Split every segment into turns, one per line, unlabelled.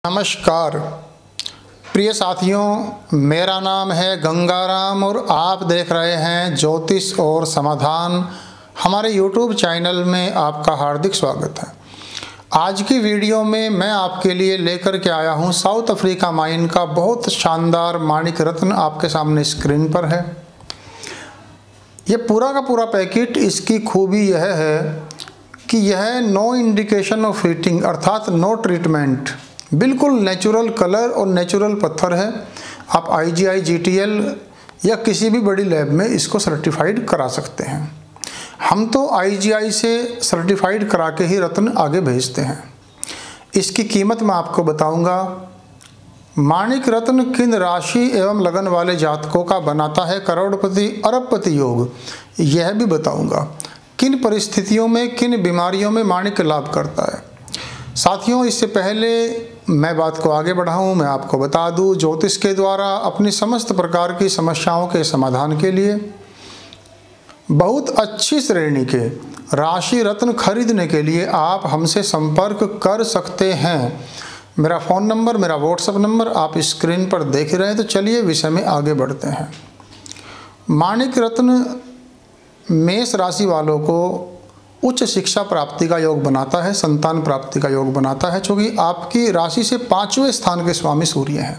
नमस्कार प्रिय साथियों, मेरा नाम है गंगाराम और आप देख रहे हैं ज्योतिष और समाधान। हमारे YouTube चैनल में आपका हार्दिक स्वागत है। आज की वीडियो में मैं आपके लिए लेकर के आया हूं साउथ अफ्रीका माइन का बहुत शानदार माणिक रत्न आपके सामने स्क्रीन पर है। ये पूरा का पूरा पैकेट, इसकी खूबी यह है कि यह नो इंडिकेशन ऑफ हीटिंग अर्थात नो ट्रीटमेंट, बिल्कुल नेचुरल कलर और नेचुरल पत्थर है। आप IGI GTL या किसी भी बड़ी लैब में इसको सर्टिफाइड करा सकते हैं। हम तो IGI से सर्टिफाइड करा के ही रत्न आगे भेजते हैं। इसकी कीमत मैं आपको बताऊंगा। माणिक रत्न किन राशि एवं लगन वाले जातकों का बनाता है करोड़पति अरबपति योग, यह भी बताऊंगा। किन परिस्थितियों में, किन बीमारियों में माणिक लाभ करता है। साथियों, इससे पहले मैं बात को आगे बढ़ाऊं, मैं आपको बता दूं, ज्योतिष के द्वारा अपनी समस्त प्रकार की समस्याओं के समाधान के लिए बहुत अच्छी श्रेणी के राशि रत्न खरीदने के लिए आप हमसे संपर्क कर सकते हैं। मेरा फ़ोन नंबर, मेरा व्हाट्सएप नंबर आप स्क्रीन पर देख रहे हैं। तो चलिए विषय में आगे बढ़ते हैं। माणिक रत्न मेष राशि वालों को उच्च शिक्षा प्राप्ति का योग बनाता है, संतान प्राप्ति का योग बनाता है, क्योंकि आपकी राशि से 5वें स्थान के स्वामी सूर्य हैं।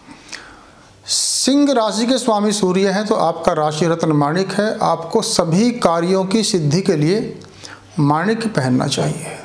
सिंह राशि के स्वामी सूर्य हैं, तो आपका राशि रत्न माणिक है। आपको सभी कार्यों की सिद्धि के लिए माणिक पहनना चाहिए।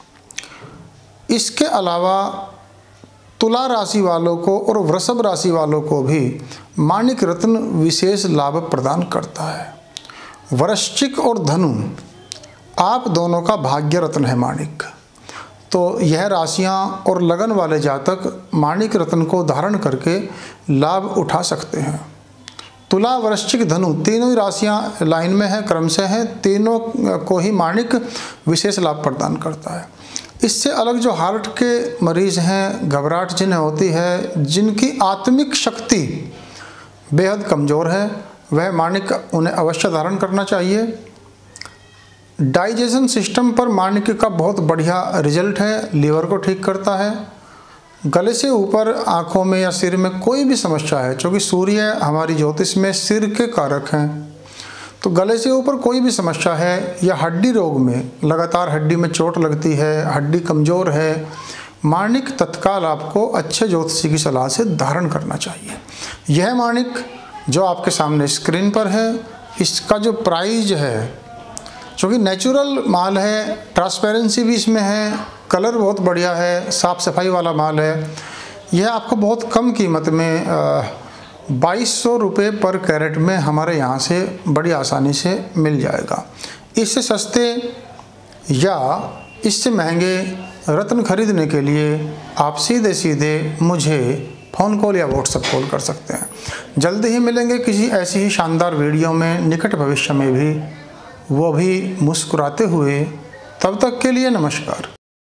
इसके अलावा तुला राशि वालों को और वृषभ राशि वालों को भी माणिक रत्न विशेष लाभ प्रदान करता है। वृश्चिक और धनु आप दोनों का भाग्य रत्न है माणिक। तो यह राशियां और लगन वाले जातक माणिक रत्न को धारण करके लाभ उठा सकते हैं। तुला, वृश्चिक, धनु तीनों ही राशियां लाइन में हैं, क्रम से हैं। तीनों को ही माणिक विशेष लाभ प्रदान करता है। इससे अलग जो हार्ट के मरीज़ हैं, घबराहट जिन्हें होती है, जिनकी आत्मिक शक्ति बेहद कमज़ोर है, वह माणिक उन्हें अवश्य धारण करना चाहिए। डाइजेशन सिस्टम पर माणिक का बहुत बढ़िया रिजल्ट है। लीवर को ठीक करता है। गले से ऊपर, आँखों में या सिर में कोई भी समस्या है, क्योंकि सूर्य हमारी ज्योतिष में सिर के कारक हैं, तो गले से ऊपर कोई भी समस्या है या हड्डी रोग में लगातार हड्डी में चोट लगती है, हड्डी कमज़ोर है, माणिक तत्काल आपको अच्छे ज्योतिषी की सलाह से धारण करना चाहिए। यह माणिक जो आपके सामने स्क्रीन पर है, इसका जो प्राइस है, क्योंकि नेचुरल माल है, ट्रांसपेरेंसी भी इसमें है, कलर बहुत बढ़िया है, साफ़ सफाई वाला माल है, यह आपको बहुत कम कीमत में 2200 रुपये पर कैरेट में हमारे यहाँ से बड़ी आसानी से मिल जाएगा। इससे सस्ते या इससे महंगे रत्न खरीदने के लिए आप सीधे सीधे मुझे फ़ोन कॉल या व्हाट्सएप कॉल कर सकते हैं। जल्दी ही मिलेंगे किसी ऐसी ही शानदार वीडियो में, निकट भविष्य में भी, वो भी मुस्कुराते हुए। तब तक के लिए नमस्कार।